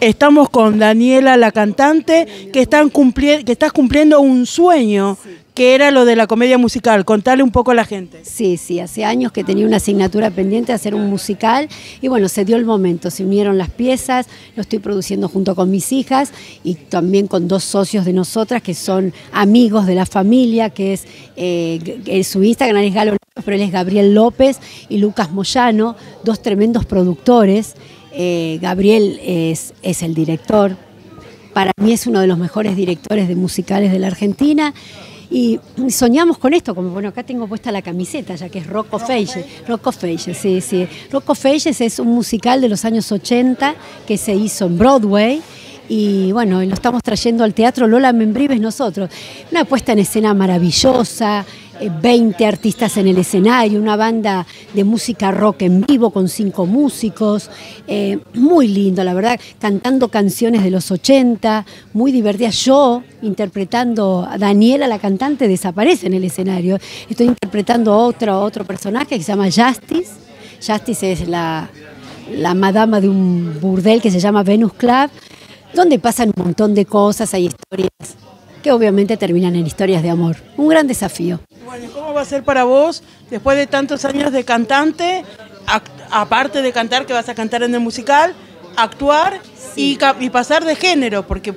Estamos con Daniela, la cantante, que estás cumpliendo un sueño, que era lo de la comedia musical. Contale un poco a la gente. Sí, hace años que tenía una asignatura pendiente de hacer un musical y bueno, se dio el momento, se unieron las piezas, lo estoy produciendo junto con mis hijas y también con dos socios de nosotras que son amigos de la familia, que es su Instagram es Galo López, pero él es Gabriel López y Lucas Moyano, dos tremendos productores. Gabriel es el director, para mí es uno de los mejores directores de musicales de la Argentina. Y soñamos con esto, como bueno, acá tengo puesta la camiseta, ya que es Rocco Feijes. Rocco Feijes, sí. Rocco Feijes es un musical de los años 80 que se hizo en Broadway. Y bueno, lo estamos trayendo al Teatro Lola Membrives nosotros. Una puesta en escena maravillosa, 20 artistas en el escenario, una banda de música rock en vivo con 5 músicos, muy lindo, la verdad, cantando canciones de los 80, muy divertidas. Yo, interpretando a Daniela, la cantante, desaparece en el escenario. Estoy interpretando a otro personaje que se llama Justice. Justice es la madama de un burdel que se llama Venus Club, donde pasan un montón de cosas, hay historias que obviamente terminan en historias de amor. Un gran desafío. Bueno, ¿cómo va a ser para vos, después de tantos años de cantante, aparte de cantar, que vas a cantar en el musical, actuar y pasar de género? Porque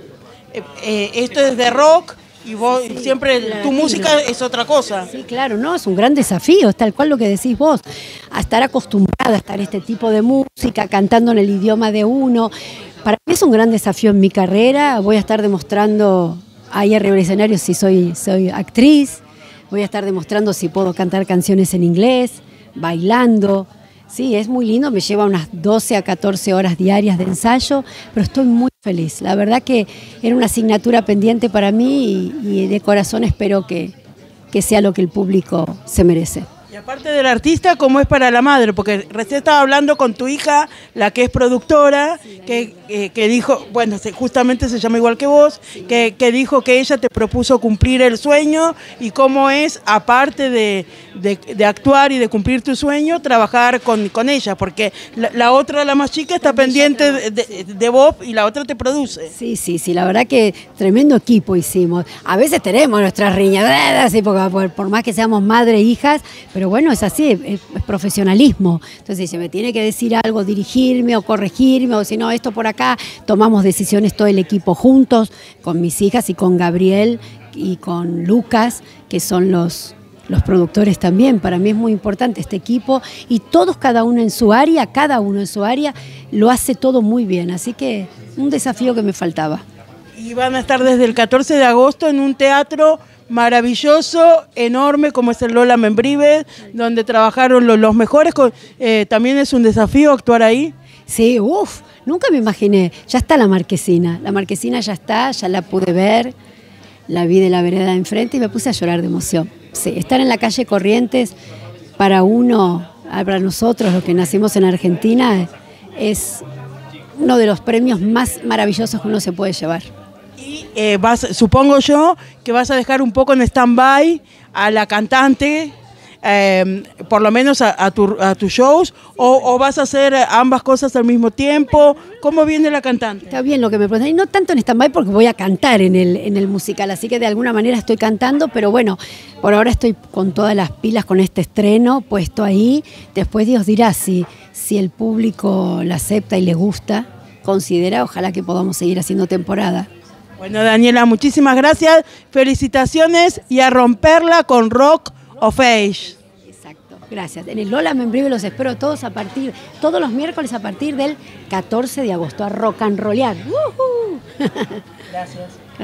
esto es de rock y vos siempre tu música es otra cosa. Sí, claro, no, es un gran desafío, es tal cual lo que decís vos, a estar acostumbrada a estar este tipo de música, cantando en el idioma de uno. Para mí es un gran desafío en mi carrera, voy a estar demostrando ahí arriba del escenario si soy actriz, voy a estar demostrando si puedo cantar canciones en inglés, bailando. Sí, es muy lindo, me lleva unas 12 a 14 horas diarias de ensayo, pero estoy muy feliz. La verdad que era una asignatura pendiente para mí y de corazón espero que sea lo que el público se merece. Y aparte del artista, ¿cómo es para la madre? Porque recién estaba hablando con tu hija, la que es productora, que dijo, bueno, justamente se llama igual que vos, que dijo que ella te propuso cumplir el sueño y cómo es, aparte de actuar y de cumplir tu sueño, trabajar con ella, porque la otra, la más chica, está pendiente de vos y la otra te produce. Sí, la verdad que tremendo equipo hicimos. A veces tenemos nuestras riñaderas, porque por más que seamos madre e hijas, pero bueno, es así, es profesionalismo. Entonces, si me tiene que decir algo, dirigirme o corregirme, o si no, esto por acá, tomamos decisiones todo el equipo juntos, con mis hijas y con Gabriel y con Lucas, que son los productores también. Para mí es muy importante este equipo y todos, cada uno en su área, lo hace todo muy bien. Así que un desafío que me faltaba. Y van a estar desde el 14 de agosto en un teatro maravilloso, enorme, como es el Lola Membrives, donde trabajaron los mejores. También es un desafío actuar ahí. Sí, nunca me imaginé. Ya está la marquesina ya está, ya la pude ver, la vi de la vereda de enfrente y me puse a llorar de emoción. Sí, estar en la calle Corrientes para nosotros, los que nacimos en Argentina, es uno de los premios más maravillosos que uno se puede llevar. Y supongo yo que vas a dejar un poco en stand-by a la cantante, por lo menos a tus shows, o vas a hacer ambas cosas al mismo tiempo. ¿Cómo viene la cantante? Está bien lo que me preguntan, y no tanto en stand-by porque voy a cantar en el musical, así que de alguna manera estoy cantando, pero bueno, por ahora estoy con todas las pilas con este estreno puesto ahí. Después Dios dirá si el público la acepta y le gusta, considera, ojalá que podamos seguir haciendo temporada. Bueno, Daniela, muchísimas gracias, felicitaciones y a romperla con Rock of Age. Exacto, gracias. En el Lola Membrives los espero todos todos los miércoles a partir del 14 de agosto, a rock and rollear. Gracias.